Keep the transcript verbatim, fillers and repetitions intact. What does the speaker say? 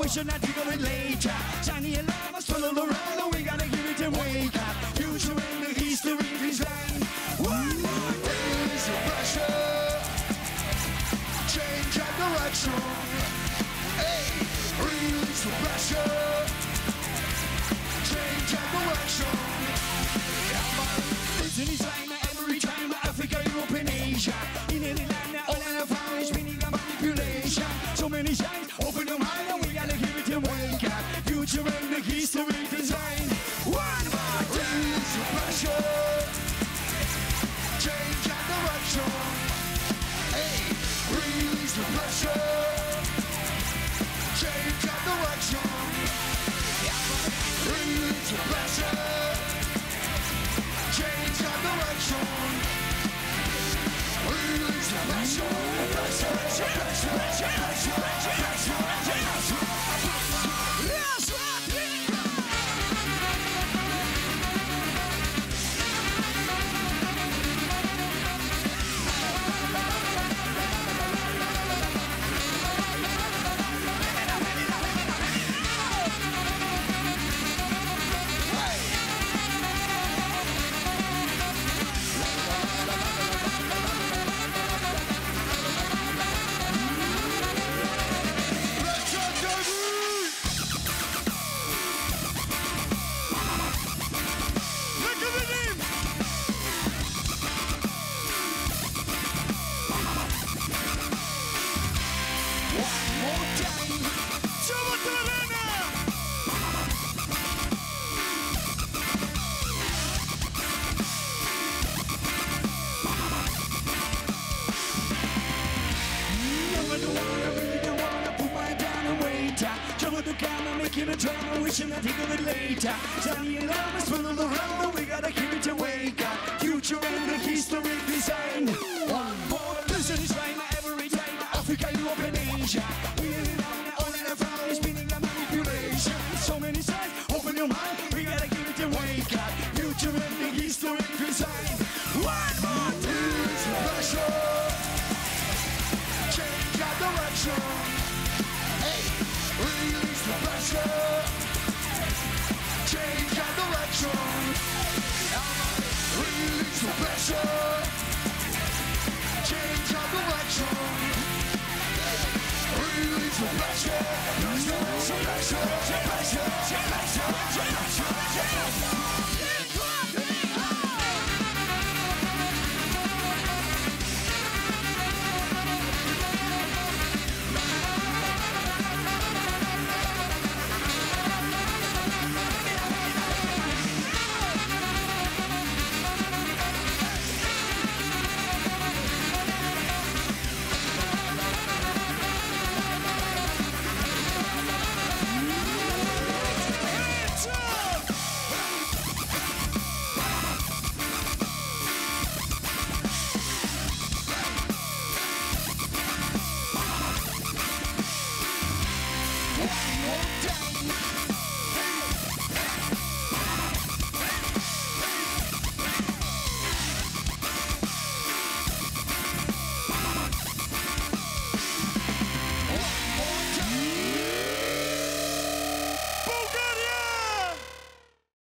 should not think of it later. Shiny alarm must follow around, and we gotta give it a wake up. Future in the history design. One more days of pressure, change of direction. Hey, release the pressure, change of direction. It's any time, every time, Africa, Europe, and Asia. In any land, all I found is meaning and manipulation. So many times, open your mind and we gotta give it a wake up. Future and the history design. One more time. Release the pressure, change of direction. Hey, release the pressure, change of direction. Release the pressure, change of direction. Release the pressure, pressure, pressure, pressure, pressure, pressure, pressure. Yes, making a drama, wishing I'd think of it later. Shiny alarm is full of around, and we gotta keep it a wake up. Future and the history design. One more listen is right every time. Africa, Europe, and Asia. We live on all in a family, spinning and manipulation. So many sides, open your mind, we gotta keep it a wake up. Future and the history design. One more lose the pressure, change our direction. Hey, release the pressure, change our direction. Release the pressure, change our direction. Release the pressure, pressure, pressure, pressure, pressure, pressure, pressure.